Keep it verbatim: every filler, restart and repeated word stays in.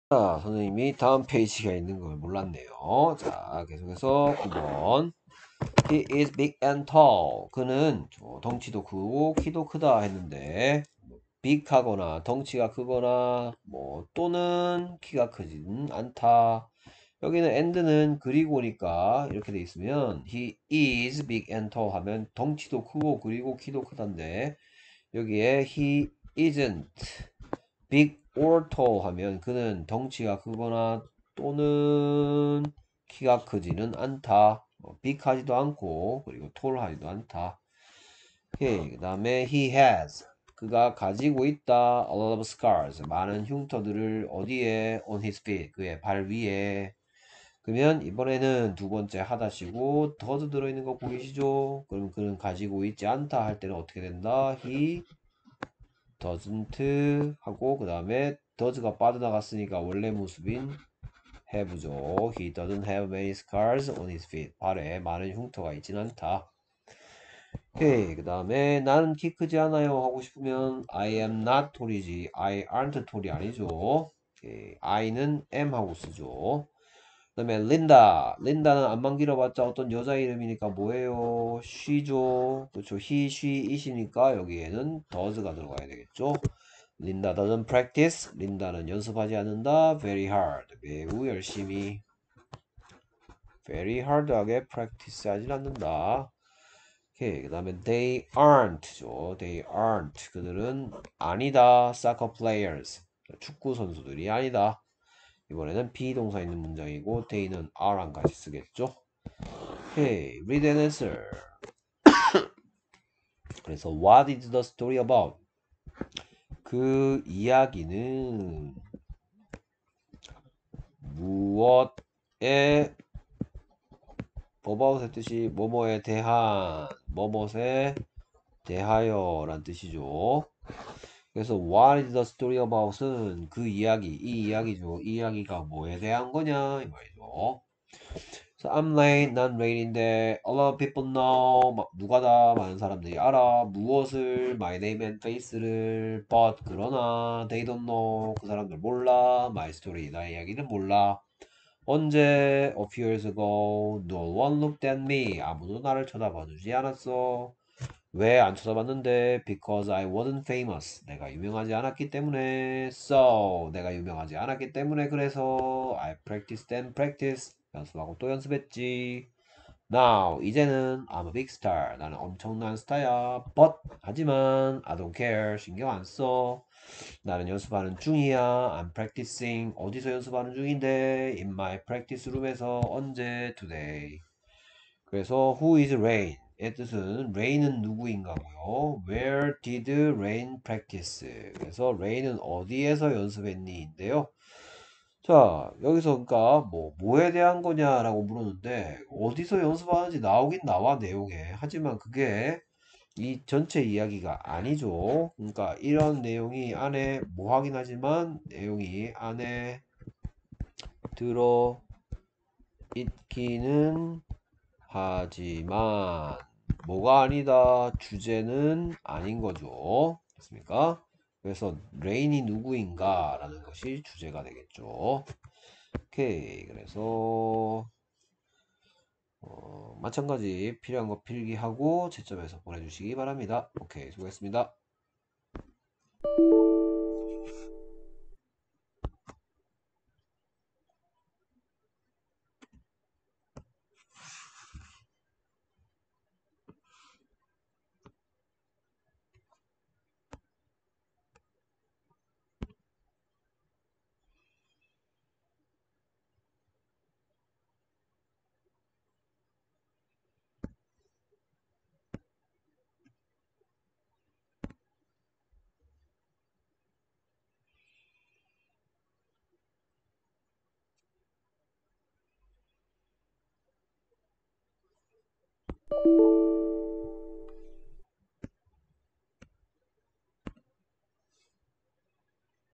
자, 선생님이 다음 페이지가 있는 걸 몰랐네요. 자, 계속해서 구 번. He is big and tall. 그는 저 덩치도 크고 키도 크다 했는데 big 하거나 덩치가 크거나 뭐 또는 키가 크지는 않다. 여기는 and는 그리고니까 이렇게 돼 있으면 he is big and tall 하면 덩치도 크고 그리고 키도 크단데 여기에 he isn't big or tall 하면 그는 덩치가 크거나 또는 키가 크지는 않다. 뭐 big 하지도 않고 그리고 tall 하지도 않다. 오케이. 그 다음에 he has 그가 가지고 있다. a lot of scars 많은 흉터들을 어디에 on his feet 그의 발 위에. 그러면 이번에는 두 번째 하다시고 does 들어있는 거 보이시죠? 그럼 그는 가지고 있지 않다 할 때는 어떻게 된다? he doesn't 하고 그 다음에 does가 빠져나갔으니까 원래 모습인 have죠. He doesn't have many scars on his feet. 발에 많은 흉터가 있진 않다. 오케이. 그 다음에 나는 키 크지 않아요 하고 싶으면 I am not tall이지 I aren't tall이 아니죠. 오케이. I는 am 하고 쓰죠. 그 다음에 린다. 린다는 안만 길어봤자 어떤 여자 이름이니까 뭐예요? she죠. 그렇죠. he, she, it이니까 여기에는 does가 들어가야 되겠죠. 린다 doesn't practice. 린다는 연습하지 않는다. very hard. 매우 열심히. very hard하게 practice 하진 않는다. 오케이. 그 다음에 they aren't죠. they aren't. 그들은 아니다. soccer players. 축구 선수들이 아니다. 이번에는 비동사 있는 문장이고 they는 are랑 같이 쓰겠죠. 오케이. read and answer. 그래서 what is the story about? 그 이야기는 무엇에 about의 뜻이 뭐뭐에 대한 뭐뭐에 대하여 란 뜻이죠. 그래서 what is the story about은 그 이야기 이 이야기죠. 이 이야기가 뭐에 대한 거냐 이 말이죠. So I'm late, 난 레일인데 a lot of people know 막 누가다 많은 사람들이 알아 무엇을 my name and face를 but 그러나 they don't know 그 사람들 몰라 my story 나의 이야기는 몰라. 언제 a few years ago no one looked at me 아무도 나를 쳐다봐주지 않았어. 왜 안 쳐다봤는데 because I wasn't famous 내가 유명하지 않았기 때문에. So 내가 유명하지 않았기 때문에 그래서 I practiced and practiced 연습하고 또 연습했지. Now 이제는 I'm a big star 나는 엄청난 스타야. But 하지만 I don't care 신경 안 써. 나는 연습하는 중이야. I'm practicing 어디서 연습하는 중인데 in my practice room에서. 언제? Today. 그래서 who is Rain? 의 뜻은 Rain은 누구인가고요. Where did Rain practice? 그래서 Rain은 어디에서 연습했니? 인데요. 자, 여기서 그러니까 뭐 뭐에 대한 거냐라고 물었는데 어디서 연습하는지 나오긴 나와 내용에. 하지만 그게 이 전체 이야기가 아니죠. 그러니까 이런 내용이 안에 뭐 하긴 하지만 내용이 안에 들어 있기는 하지만 뭐가 아니다. 주제는 아닌 거죠. 됐습니까? 그래서 레인이 누구인가 라는 것이 주제가 되겠죠. 오케이. 그래서 어, 마찬가지 필요한 거 필기하고 채점해서 보내주시기 바랍니다. 오케이. 수고했습니다.